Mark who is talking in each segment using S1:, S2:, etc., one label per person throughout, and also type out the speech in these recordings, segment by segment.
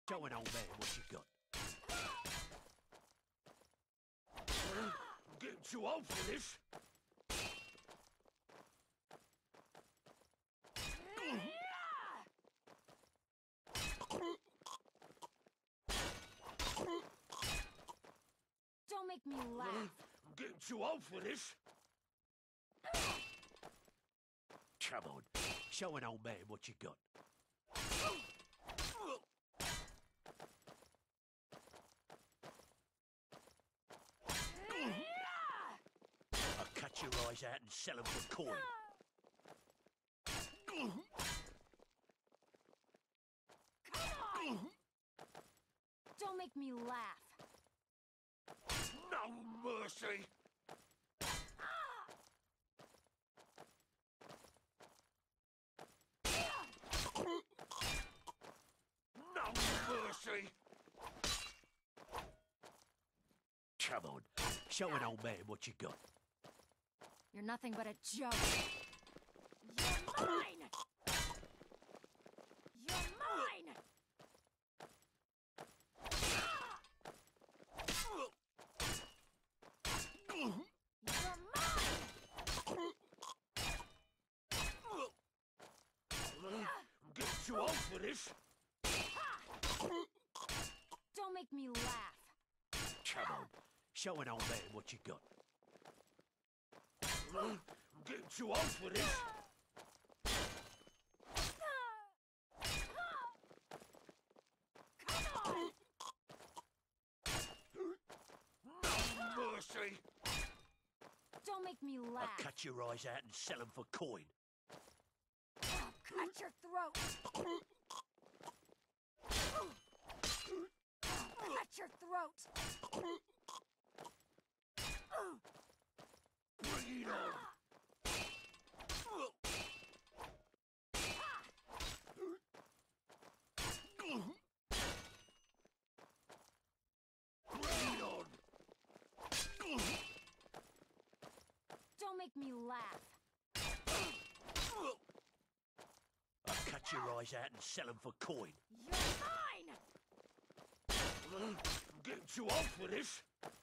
S1: Show an old man what you got.
S2: I'm getting too old for this.
S3: Don't make me laugh.
S2: I'm getting too old for this.
S1: Come on, show an old man what you got. I'll cut your eyes out and sell them for coin.
S3: Come on! Don't make me laugh.
S2: No mercy. No mercy.
S1: Come on, show an old man what you got.
S3: You're nothing but a joke. You're mine! You're mine! You're mine!
S2: I'm getting too old for this.
S3: Don't make me laugh.
S1: Come on, show an old man what you got.
S2: I'm getting too old for this.
S3: Come on!
S2: No mercy.
S3: Don't make me
S1: I'll
S3: laugh.
S1: cut your eyes out and sell them for coin.
S3: I'll cut your throat. I'll cut your throat.
S2: Bring it on. Bring it on.
S3: Don't make me laugh.
S1: I'll cut your eyes out and sell them for coin.
S3: You're mine!
S2: I'm getting too old for this.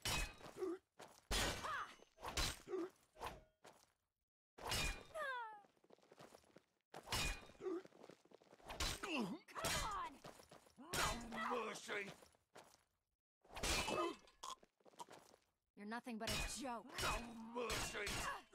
S3: Come on!
S2: No mercy.
S3: You're nothing but a joke.
S2: No mercy.